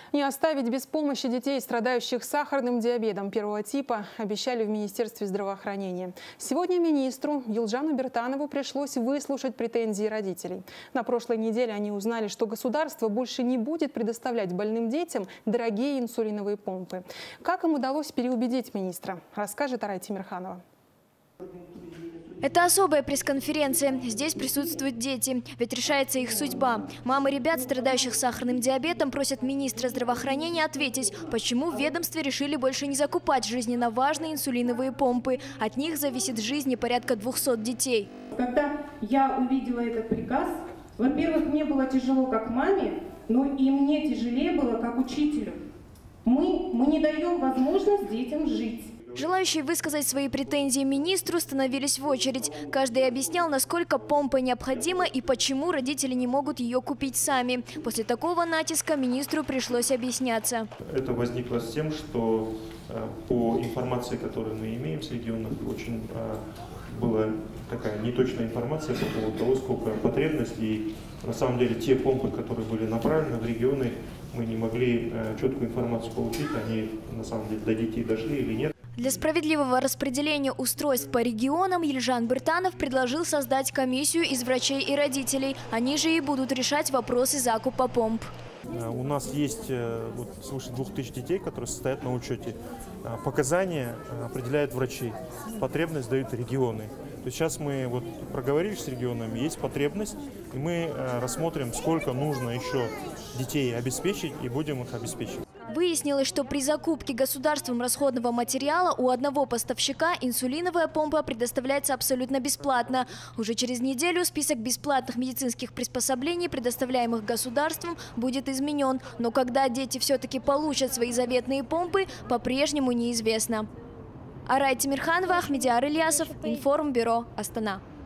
Не оставить без помощи детей, страдающих сахарным диабетом первого типа, обещали в Министерстве здравоохранения. Сегодня министру Елжану Биртанову пришлось выслушать претензии родителей. На прошлой неделе они узнали, что государство больше не будет предоставлять больным детям дорогие инсулиновые помпы. Как им удалось переубедить министра, расскажет Арай Тимирханова. Это особая пресс-конференция. Здесь присутствуют дети, ведь решается их судьба. Мамы ребят, страдающих сахарным диабетом, просят министра здравоохранения ответить, почему в ведомстве решили больше не закупать жизненно важные инсулиновые помпы. От них зависит жизнь порядка 200 детей. Когда я увидела этот приказ, во-первых, мне было тяжело как маме, но и мне тяжелее было как учителю. Мы не даем возможность детям жить. Желающие высказать свои претензии министру становились в очередь. Каждый объяснял, насколько помпа необходима и почему родители не могут ее купить сами. После такого натиска министру пришлось объясняться. Это возникло с тем, что по информации, которую мы имеем с регионов, очень была такая неточная информация по поводу того, сколько потребностей. На самом деле те помпы, которые были направлены в регионы, мы не могли четкую информацию получить, они на самом деле до детей дошли или нет. Для справедливого распределения устройств по регионам Елжан Биртанов предложил создать комиссию из врачей и родителей. Они же и будут решать вопросы закупа помп. У нас есть свыше 2000 детей, которые состоят на учете. Показания определяют врачи, потребность дают регионы. То есть сейчас мы проговорились с регионами, есть потребность, и мы рассмотрим, сколько нужно еще детей обеспечить, и будем их обеспечивать. Выяснилось, что при закупке государством расходного материала у одного поставщика инсулиновая помпа предоставляется абсолютно бесплатно. Уже через неделю список бесплатных медицинских приспособлений, предоставляемых государством, будет изменен. Но когда дети все-таки получат свои заветные помпы, по-прежнему неизвестно. Арай Тимирханова, Ахмедиар Ильясов, Информбюро, Астана.